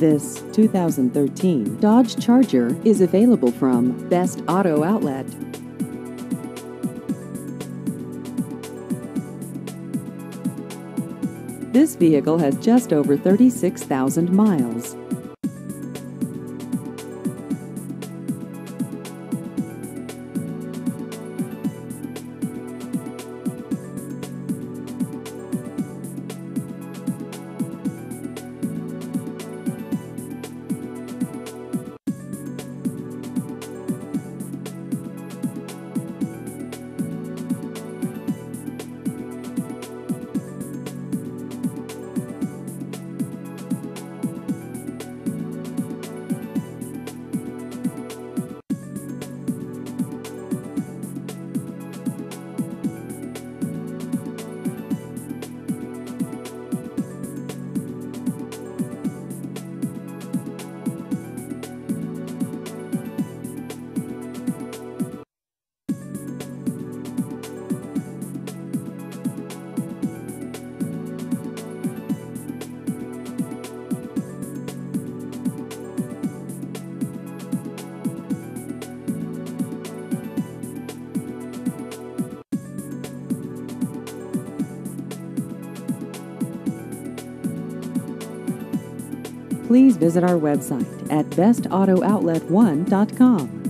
This 2013 Dodge Charger is available from Best Auto Outlet. This vehicle has just over 36,000 miles. Please visit our website at bestauto-outlet1.com.